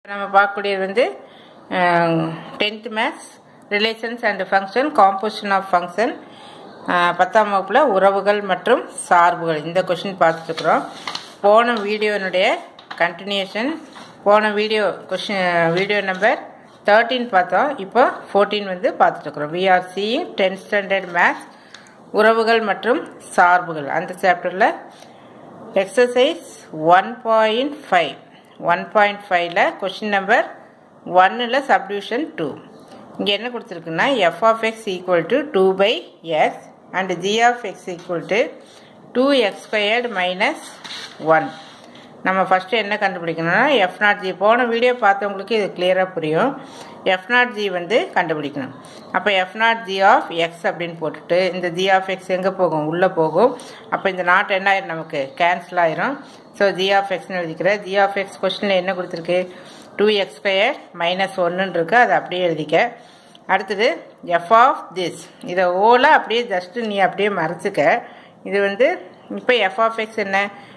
நம்ம பார்க்கக்கூடியது வந்து 10th maths relations and function composition of function 10ஆம் வகுப்பில் உறவுகள் மற்றும் சார்புகள் இந்த கொஷின் பார்த்துட்டுருக்குறோம். போன வீடியோனுடைய கண்டினியூஷன் போன வீடியோ நம்பர் 13 பார்த்தோம். இப்போ 14 வந்து பார்த்துட்டுருக்குறோம். We are seeing 10th standard maths உறவுகள் மற்றும் சார்புகள் அந்த சாப்டரில் எக்ஸசைஸ் 1.5ல கொஷின் நம்பர் 1ல் சப்டிவிஷன் 2 இங்கே என்ன கொடுத்துருக்குன்னா f of x equal to 2/x and g of x equal to 2x squared minus 1. நம்ம ஃபஸ்ட்டு என்ன கண்டுபிடிக்கணும்னா f0g போன வீடியோ பார்த்தவங்களுக்கு இது கிளியராக புரியும். f0g வந்து கண்டுபிடிக்கணும். அப்போ f0g of x அப்படின்னு போட்டுட்டு இந்த g of x எங்கே போகும், உள்ளே போகும். அப்போ இந்த நாட் என்ன ஆயிரும், நமக்கு கேன்சல் ஆயிரும். ஸோ g of xன்னு எழுதிக்கிறேன். g of x கொஸ்டினில் என்ன கொடுத்துருக்கு, 2x squared minus 1 இருக்கு, அதை அப்படியே எழுதிக்க. அடுத்தது f of this, இதை ஓல அப்படியே ஜஸ்ட்டு நீ அப்படியே மறைச்சிக்க. இது வந்து இப்போ f of x என்ன,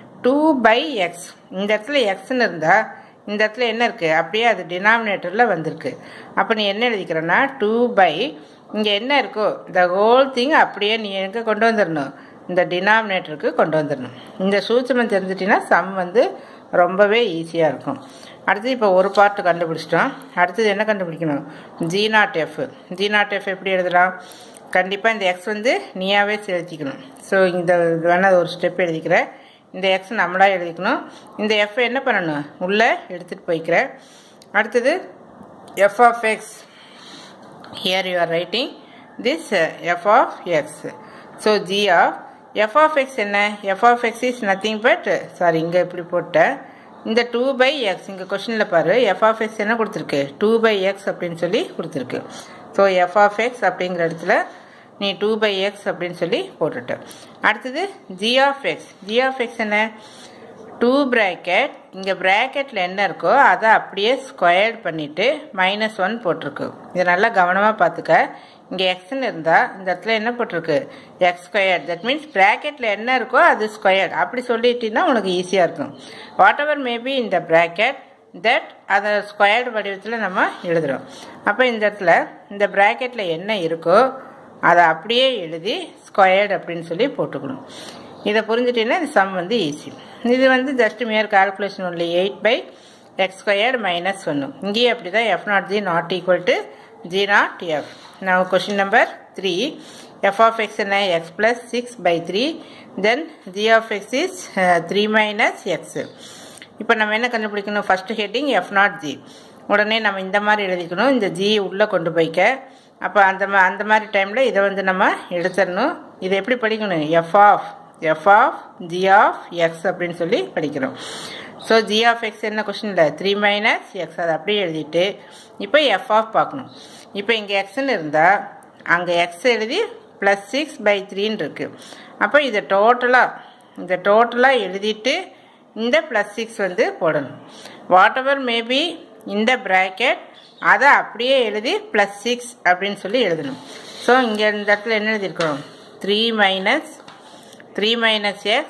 2/x. இந்த இடத்துல எக்ஸ்ன்னு இருந்தால் இந்த இடத்துல என்ன இருக்குது, அப்படியே அது டினாமினேட்டரில் வந்திருக்கு. அப்போ நீ என்ன எழுதிக்கிறன்னா 2/, இங்கே என்ன இருக்கோ இந்த ஹோல் திங் அப்படியே நீ எங்கே கொண்டு வந்துடணும், இந்த டினாமினேட்டருக்கு கொண்டு வந்துடணும். இந்த சூட்சமம் தெரிஞ்சிட்டிங்கன்னா சம் வந்து ரொம்பவே ஈஸியாக இருக்கும். அடுத்தது இப்போ ஒரு பார்ட் கண்டுபிடிச்சிட்டோம். அடுத்தது என்ன கண்டுபிடிக்கணும், g0f. g0f எப்படி எழுதலாம், கண்டிப்பாக இந்த எக்ஸ் வந்து நீயாவே செலுத்திக்கணும். ஸோ இந்த வேணால் ஒரு ஸ்டெப் எழுதிக்கிறேன். இந்த எக்ஸ் நம்மளாக எழுதிக்கணும். இந்த எஃப் என்ன பண்ணணும், உள்ளே எடுத்துகிட்டு போய்க்கிறேன். அடுத்தது f of x, here you are writing this f of x. So g of f of x என்ன, f of x is nothing but, sorry இங்கே இப்படி போட்டேன், இந்த 2/x இங்கே கொஷனில் பாரு, f of x என்ன கொடுத்துருக்கு, 2/x அப்படின்னு சொல்லி கொடுத்துருக்கு. ஸோ f of x அப்படிங்கிற இடத்துல நீ 2/x அப்படின்னு சொல்லி போட்டுட்ட. அடுத்தது g of x. g of x என்ன, 2 bracket, இங்கே ப்ராக்கெட்டில் என்ன இருக்கோ அதை அப்படியே ஸ்கொயர்ட் பண்ணிவிட்டு -1 போட்டிருக்கு. இதை நல்லா கவனமாக பார்த்துக்க. இங்கே எக்ஸ்ன்னு இருந்தால் இந்த இடத்துல என்ன போட்டிருக்கு, x squared. தட் மீன்ஸ் ப்ராக்கெட்டில் என்ன இருக்கோ அது ஸ்கொயர்ட் அப்படி சொல்லிட்டீங்கன்னா உனக்கு ஈஸியாக இருக்கும். வாட் எவர் மேபி இந்த ப்ராக்கெட் தட் அதை ஸ்கொயர்டு வடிவத்தில் நம்ம எழுதுகிறோம். அப்போ இந்த இடத்துல இந்த ப்ராக்கெட்டில் என்ன இருக்கோ அதை அப்படியே எழுதி ஸ்கொயர்டு அப்படின்னு சொல்லி போட்டுக்கணும். இதை புரிஞ்சுட்டீங்கன்னா இந்த சம் வந்து ஈஸி. இது வந்து just mere calculation only. 8/x squared minus 1. இங்கேயே அப்படி தான் f0g not equal to g0f. Now question number 3. f of x என்ன, x plus 6/3. Then g of x is 3 minus x. இப்போ நம்ம என்ன கண்டுபிடிக்கணும், ஃபஸ்ட்டு ஹெட்டிங் f0g. உடனே நம்ம இந்த மாதிரி எழுதிக்கணும், இந்த g உள்ளே கொண்டு போய்க்க. அப்போ அந்த மாதிரி டைமில் இதை வந்து நம்ம எடுத்துடணும். இதை எப்படி படிக்கணும், f of g of x அப்படின்னு சொல்லி படிக்கிறோம். ஸோ g of x என்ன கொஸ்டினில் 3 minus x, அதை அப்படியே எழுதிட்டு இப்போ f of பார்க்கணும். இப்போ இங்கே எக்ஸ்ன்னு இருந்தால் அங்கே எக்ஸ் எழுதி +6/3 இருக்குது. அப்போ இதை டோட்டலாக எழுதிட்டு இந்த +6 வந்து போடணும். வாட் எவர் மேபி இந்த ப்ராக்கெட் அதை அப்படியே எழுதி +6 அப்படின்னு சொல்லி எழுதணும். ஸோ இங்கே இந்த இடத்துல என்ன எழுதியிருக்கிறோம், 3 minus x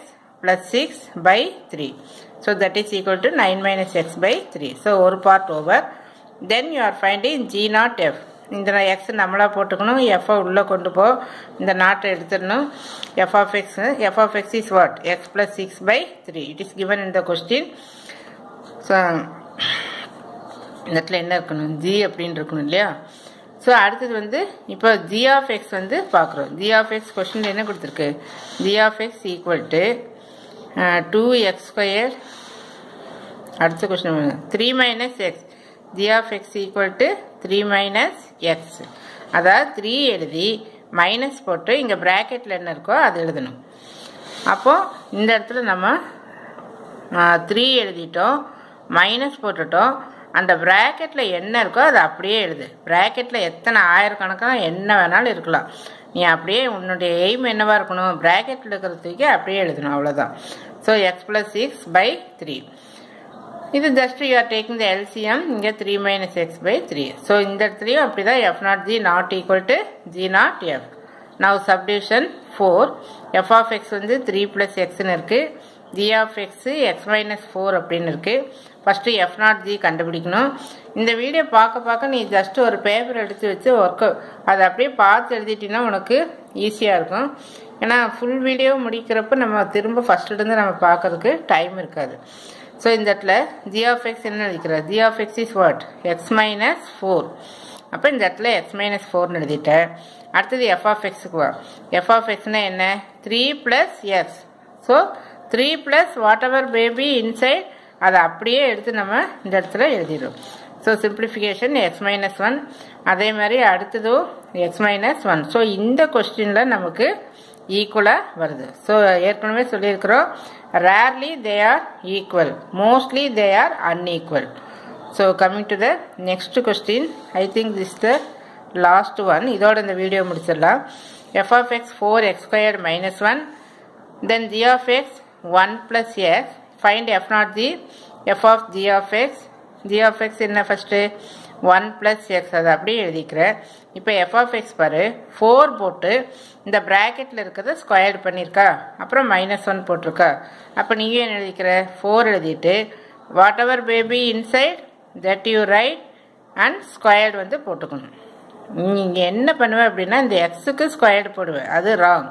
+6/3. So that is equal to 9 minus x/3. So ஒரு part over. Then you are finding g0f. இந்த எக்ஸ் நம்மளாக போட்டுக்கணும், எஃப்ஐ உள்ளே கொண்டு போ, இந்த நாட்டை எடுத்துடணும். f of x is what, x plus 6/3. It is given in the question. So இந்த இடத்துல என்ன இருக்கணும், g அப்படின்னு இருக்கணும் இல்லையா. ஸோ அடுத்தது வந்து இப்போ g of x வந்து பார்க்குறோம். g of x கொஸ்டின் என்ன கொடுத்துருக்கு, g of x equal to 2x squared. அடுத்த question 3 minus x. g of x equal to 3 minus x. அதாவது 3 எழுதி மைனஸ் போட்டு இங்கே ப்ராக்கெட்டில் என்ன இருக்கோ அது எழுதணும். அப்போது இந்த இடத்துல நம்ம 3 எழுதிட்டோம், மைனஸ் போட்டுட்டோம். அந்த ப்ராக்கெட்டில் என்ன இருக்கோ அதை அப்படியே எழுது. ப்ராக்கெட்டில் எத்தனை ஆயிரக்கணக்கான என்ன வேணாலும் இருக்கலாம். நீ அப்படியே உன்னுடைய எய்ம் என்னவாக இருக்கணும், ப்ராக்கெட்டில் இருக்கிறதுக்கு அப்படியே எழுதணும், அவ்வளோதான். So x plus 6/3. இது just you are taking the LCM. இங்கே 3 minus x/3. ஸோ இந்த இடத்துலையும் அப்படி தான் f0g not equal to g0f. Now subdivision 4. f of x வந்து 3 plus xன்னு இருக்குது. g of x x minus 4 அப்படின்னு இருக்குது. ஃபஸ்ட்டு எஃப் நாட் ஜி கண்டுபிடிக்கணும். இந்த வீடியோ பார்க்க நீ ஜஸ்ட் ஒரு பேப்பர் எடுத்து வச்சு அதை அப்படியே பார்த்து எழுதிட்டிங்கன்னா உனக்கு ஈஸியாக இருக்கும். ஏன்னா ஃபுல் வீடியோ முடிக்கிறப்ப நம்ம திரும்ப ஃபஸ்ட்டுலேருந்து நம்ம பார்க்கறதுக்கு டைம் இருக்காது. ஸோ இந்த இடத்துல ஜி ஆஃப் எக்ஸ் என்ன எழுதிக்கிற? G of x is what? X minus 4. அப்போ இந்த இடத்துல எக்ஸ் மைனஸ் 4ன்னு எழுதிட்டேன். அடுத்தது எஃப் ஆஃப் எக்ஸுக்கு வா. எஃப் ஆஃப் எக்ஸ்னா என்ன? 3 + x. So 3 + whatever baby inside அதை அப்படியே எடுத்து நம்ம இந்த இடத்துல எழுதிடும். So simplification x minus 1. அதே மாதிரி அடுத்ததும் எக்ஸ் மைனஸ் 1. ஸோ இந்த கொஸ்டினில் நமக்கு ஈக்குவலாக வருது. ஸோ ஏற்கனவே சொல்லியிருக்கிறோம், rarely they are equal, mostly they are unequal. So coming to the next question, I think this the last one. இதோட இந்த வீடியோ முடிச்சிடலாம். F of x 4x² - 1, then g of x 1 + எக்ஸ். Find f not g, f of g of x. G of x என்ன first? 1 + x. அதை அப்படியே எழுதிக்கிறேன். இப்போ எஃப் ஆஃப் எக்ஸ் பாரு, 4 போட்டு இந்த ப்ராக்கெட்டில் இருக்கிறத ஸ்கொயர்டு பண்ணியிருக்கா, அப்புறம் -1 போட்டிருக்கா. அப்போ நீயும் என்ன எழுதிக்கிற? 4 எழுதிட்டு whatever baby inside that you write and squared வந்து போட்டுக்கணும். நீங்கள் என்ன பண்ணுவேன் அப்படின்னா இந்த எக்ஸுக்கு ஸ்கொயர்டு போடுவேன், அது ராங்.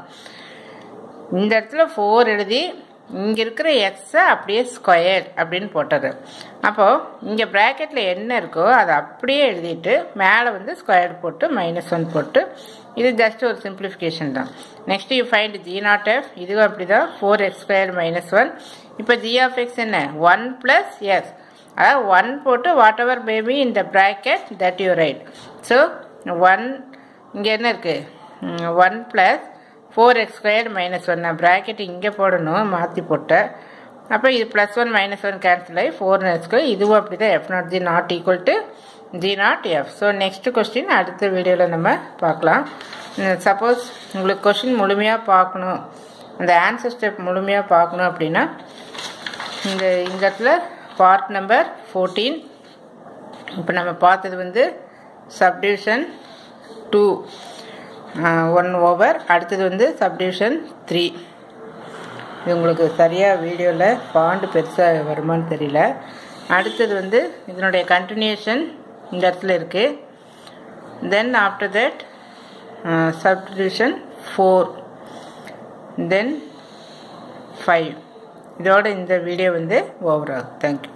இந்த இடத்துல 4 எழுதி இங்கே இருக்கிற எக்ஸை அப்படியே ஸ்கொயர் அப்படின்னு போட்டது. அப்போது இங்கே ப்ராக்கெட்டில் என்ன இருக்கோ அதை அப்படியே எழுதிட்டு மேலே வந்து ஸ்கொயர் போட்டு -1 போட்டு, இது ஜஸ்ட் ஒரு சிம்பிளிஃபிகேஷன் தான். Next you find G not F. இதுவும் அப்படி தான், 4x² - 1. இப்போ ஜி ஆஃப் எக்ஸ் என்ன? 1 + எக்ஸ். அதாவது 1 போட்டு வாட் எவர் பேபி இந்த bracket that you write. So 1 இங்கே என்ன இருக்குது? 1 + 4x² - 1. நான் ப்ராக்கெட் இங்கே போடணும், மாற்றி போட்டேன். அப்போ இது +1 -1 கேன்சல் ஆகி 4 இருக்குது. இதுவும் அப்படி தான், F not G not equal to G not F. So next question அடுத்த வீடியோவில் நம்ம பார்க்கலாம். சப்போஸ் உங்களுக்கு கொஸ்டின் முழுமையாக பார்க்கணும், அந்த ஆன்சர் ஸ்டெப் முழுமையாக பார்க்கணும் அப்படின்னா இந்த இடத்துல பார்ட் நம்பர் 14. இப்போ நம்ம பார்த்தது வந்து சப்டிவிஷன் 2 1/, அடுத்தது வந்து சப்டிவிஷன் 3. இது உங்களுக்கு சரியாக வீடியோவில் ஃபாண்ட் பெருசாக வருமானு தெரியல. அடுத்தது வந்து இதனுடைய கண்டினியூஷன் இந்த இடத்துல இருக்குது. Then after that subdivision 4, then 5. இதோட இந்த வீடியோ வந்து ஓவர் ஆகுது. தேங்க்யூ.